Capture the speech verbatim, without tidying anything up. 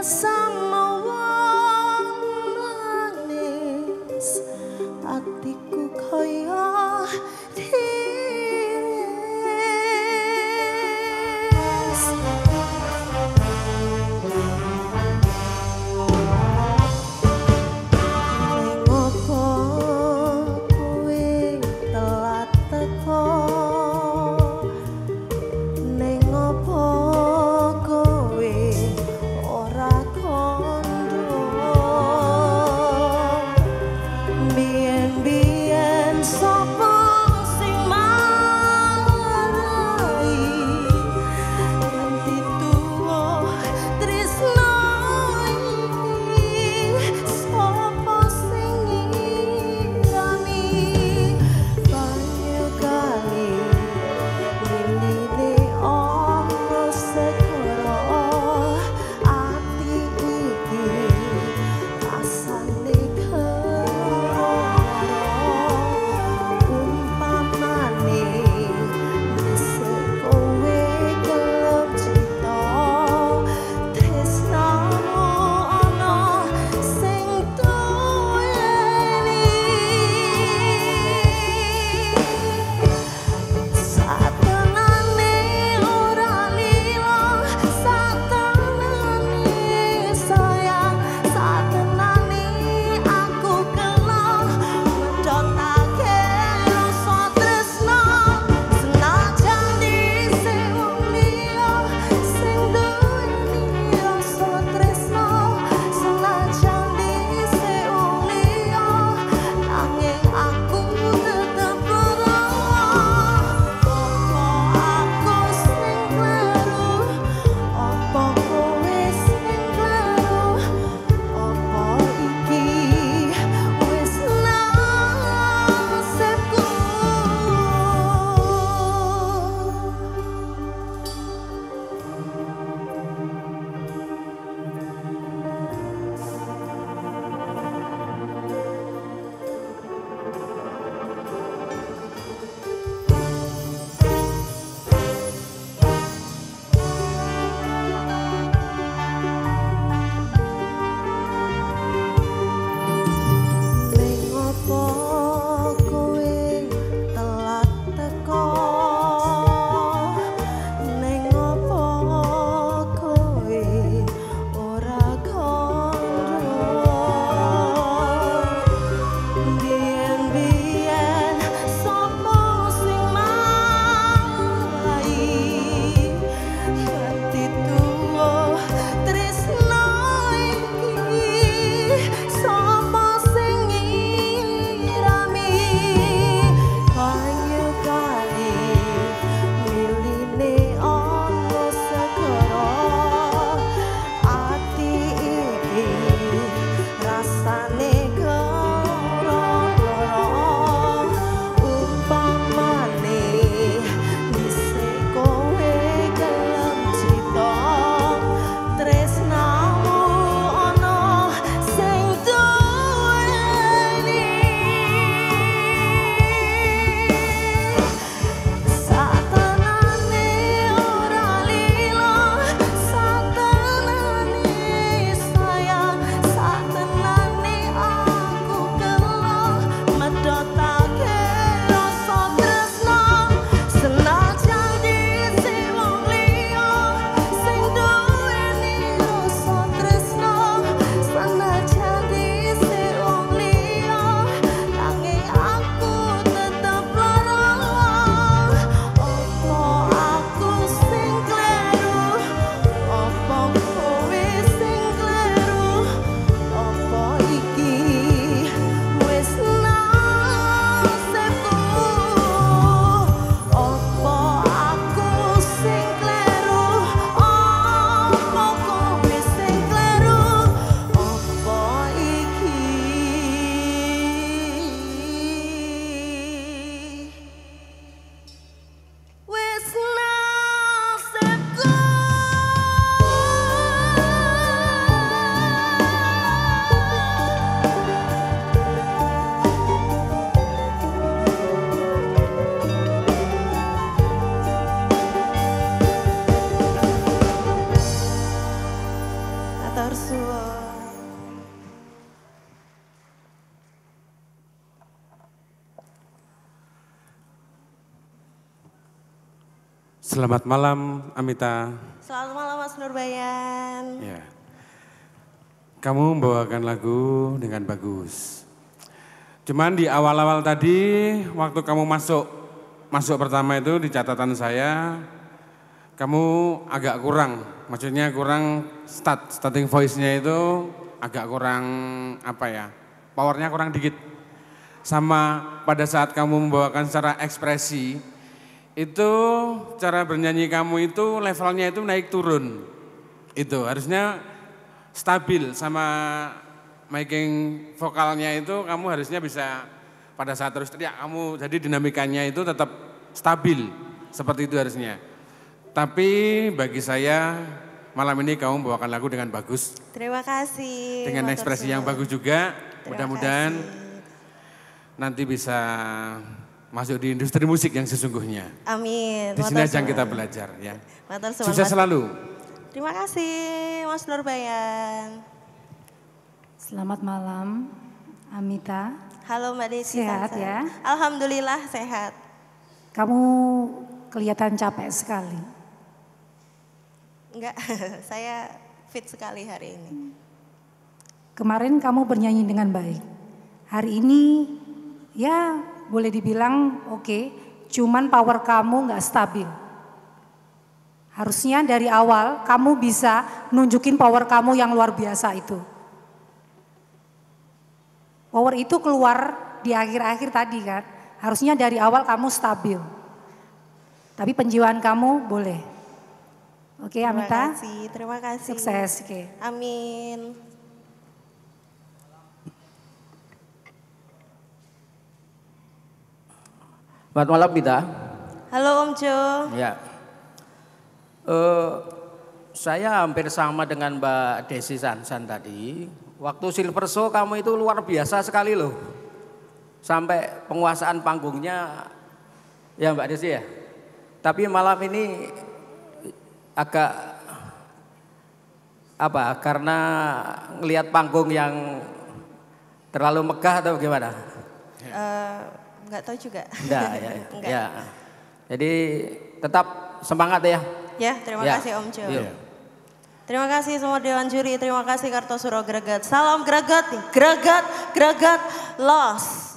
sama wong manis atiku kaya tiris ning opo kowe telat teko ning opo kowe ora kondo biyen-biyen sapa sing marai nganti tuwa tresno iki sapa sing ngirami banyu kali liline ana Selamat malam, Amita. Selamat malam Mas Nurbayan. Ya. Kamu membawakan lagu dengan bagus. Cuman di awal-awal tadi, waktu kamu masuk, masuk pertama itu di catatan saya, kamu agak kurang, maksudnya kurang start, starting voice-nya itu agak kurang apa ya, powernya kurang dikit. Sama pada saat kamu membawakan secara ekspresi, itu cara bernyanyi kamu itu levelnya itu naik turun. Itu harusnya stabil sama making vokalnya itu kamu harusnya bisa pada saat terus teriak kamu, jadi dinamikanya itu tetap stabil seperti itu harusnya. Tapi bagi saya malam ini kamu membawakan lagu dengan bagus. Terima kasih. Dengan Matur ekspresi suwun. yang bagus juga. Terima Mudah-mudahan kasih. nanti bisa masuk di industri musik yang sesungguhnya. Amin. Di sini Matur aja suwun. kita belajar ya. Matur suwun, Sukses Mas. selalu. Terima kasih Mas Nurbayan. Selamat malam, Amita. Halo Mbak Desi. Sehat Sansa. ya? Alhamdulillah sehat. Kamu kelihatan capek sekali. Enggak, saya fit sekali hari ini. Kemarin kamu bernyanyi dengan baik. Hari ini ya boleh dibilang oke, cuman power kamu nggak stabil. Harusnya dari awal kamu bisa nunjukin power kamu yang luar biasa itu. Power itu keluar di akhir-akhir tadi kan. Harusnya dari awal kamu stabil. Tapi penjiwaan kamu boleh. Oke, Terima Amita. kasih, terima kasih. Sukses, oke. Amin. Selamat malam Mita. Halo Om Jo. Ya. Eh, saya hampir sama dengan Mbak Desi Sansan tadi. Waktu Silver Show kamu itu luar biasa sekali loh. Sampai penguasaan panggungnya, ya Mbak Desi ya. Tapi malam ini agak apa? Karena ngelihat panggung yang terlalu megah atau gimana? Eh, Enggak tahu juga. Enggak ya. Enggak. Ya. Jadi tetap semangat ya. Ya, terima Ya. kasih Om Jo. Yuk. Terima kasih semua Dewan Juri, terima kasih Kartosuro Greget. Salam Greget, Greget, Greget, Los.